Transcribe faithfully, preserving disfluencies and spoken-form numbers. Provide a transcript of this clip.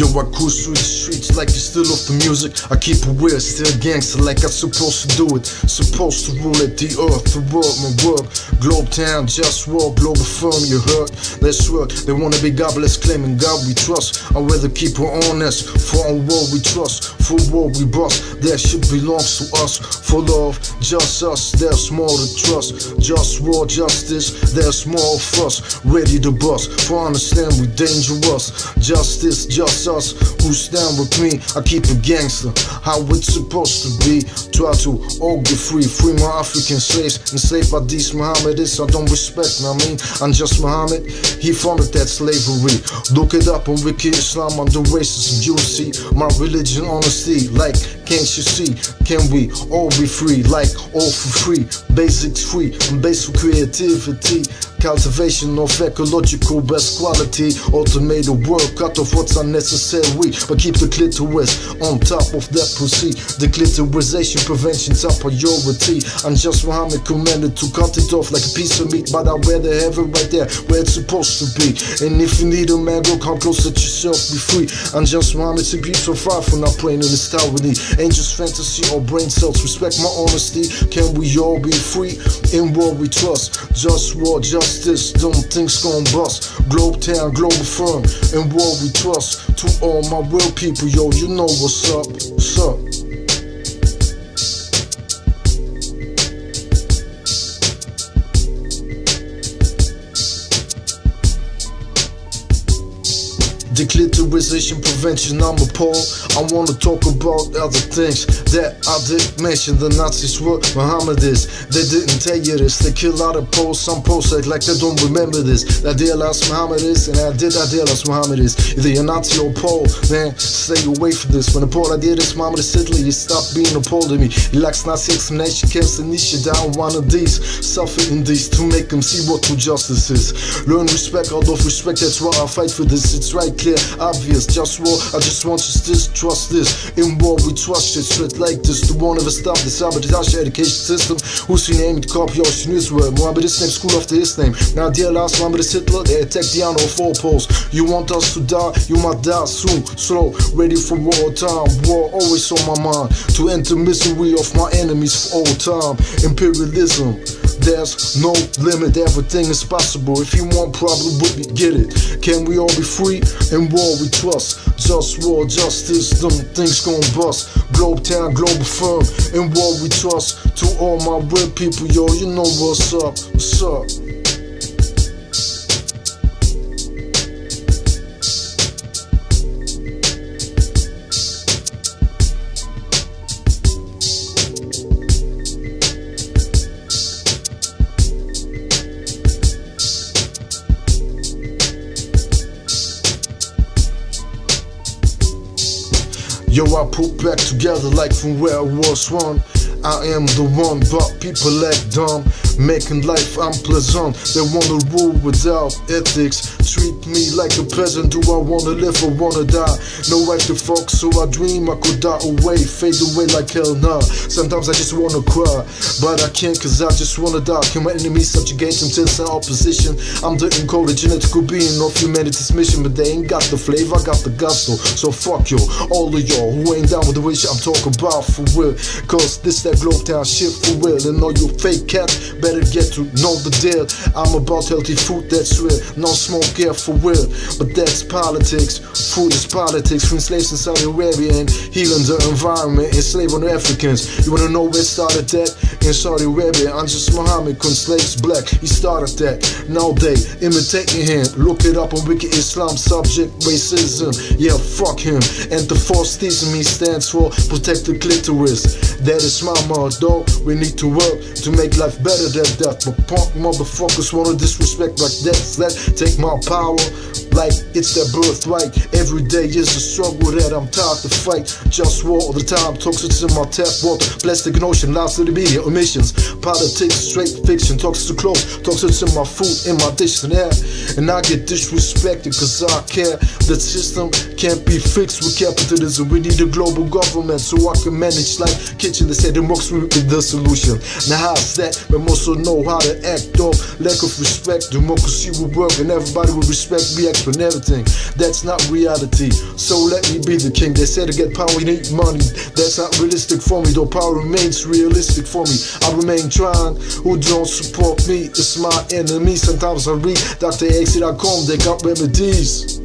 Yo, I cruise through the streets like it's still off the music. I keep it weird, still gangster like I'm supposed to do it. Supposed to rule at the earth, the world, my work. Globe town, just walk, global firm, you heard? Let's work, they wanna be godless, claiming God we trust. I'd rather keep her honest, for on war we trust. For war we bust, that shit belongs to us. For love, just us, there's more to trust. Just war, justice, there's more of us. Ready to bust, for understand we dangerous. Justice, just us, who stand with me. I keep it gangster, how it's supposed to be. Try to all get free, free my African slaves. Enslaved by these Mohammedists, I don't respect, I mean, I'm just Muhammad. He founded that slavery. Look it up on Wiki Islam under racism. You see my religion, honesty, like, can't you see? Can we all be free, like all for free? Basics free, and basic creativity. Cultivation of ecological best quality. Automated work, cut off what's unnecessary, but keep the clitoris on top of that pussy. The clitorisation prevention's a priority. I'm just Muhammad commanded to cut it off like a piece of meat, but I'd rather have it right there where it's supposed to be. And if you need a man, go come close, let yourself be free. I'm just Muhammad, to be so far from not praying in this tower we need. Angels, fantasy, or brain cells, respect my honesty. Can we all be free? In war we trust. Just war, justice, don't things gon' bust. Globe town, global firm, in war we trust. To all my real people, yo, you know what's up, what's up. The clitorisation prevention, I'm appalled. I wanna talk about other things that I didn't mention. The Nazis were Mohammedists. They didn't tell you this. They kill out of Poles. Some Poles act like they don't remember this. I deal as Mohammedists, and I did I deal as Mohammedists. Either you're Nazi or Pole, then stay away from this. When the Pole I did this, Mohammedist Hitler, you stop being a Pole to me. He likes Nazi examination, camps and niche down one of these. Suffer in these to make them see what true justice is. Learn respect out of respect, that's why I fight for this. It's right clear, obvious, just war, I just want you to trust this. In war we trust shit straight like this. The one ever stop the sabotage education system. Who's your name? Copy Ocean Israel. Mohammedist name, school after his name. Now dear last Mohammedist Hitler, they attack the honor of all poles. You want us to die, you might die soon. Slow, ready for war time. War always on my mind. To enter misery of my enemies for all time. Imperialism, there's no limit, everything is possible. If you want problem with me, get it. Can we all be free? In war we trust. Just war, justice, them things gon' bust. Globe town, global firm. In war we trust. To all my real people, yo, you know what's up, what's up. Yo, I put back together like from where I was one. I am the one, but people act dumb, making life unpleasant. They wanna rule without ethics, treat me like a peasant. Do I wanna live or wanna die? No right to fuck, so I dream I could die away, fade away like hell nah. Sometimes I just wanna cry, but I can't cause I just wanna die. Can my enemies subjugate them to the opposition? I'm the encoded genetical being of humanity's mission, but they ain't got the flavor, I got the gusto. So fuck yo, all of y'all who ain't down with the way shit I'm talking about for real. Cause this that globe town shit for real. And all you fake cats better get to know the deal. I'm about healthy food, that's real. No smoke here for real, but that's politics. Food is politics. Freeing slaves in Saudi Arabia and healing the environment, enslaving the Africans. You wanna know where it started that? In Saudi Arabia, I'm just Muhammad, slaves black, he started that. Now they imitating him. Look it up on Wiki Islam, subject racism. Yeah, fuck him. And the false theism he stands for, protect the clitoris. That is my motto. We need to work to make life better than that. But punk motherfuckers wanna disrespect like that. Let take my power like it's their birthright. Every day is a struggle that I'm tired to fight. Just war all the time, toxics in my tap water. Plastic and ocean, lies to the media, emissions. Politics, straight fiction, toxics to clothes. Toxics in my food, in my dishes and air. And I get disrespected cause I care. The system can't be fixed with capitalism. We need a global government so I can manage like kitchen. They say democracy will be the solution. Now how's that? We must also know how to act off. Lack of respect, democracy will work and everybody will people respect me, explain everything. That's not reality, so let me be the king. They say to get power you need money. That's not realistic for me, though power remains realistic for me. I remain trying. Who don't support me is my enemy. Sometimes I read Doctor X dot com, they got remedies.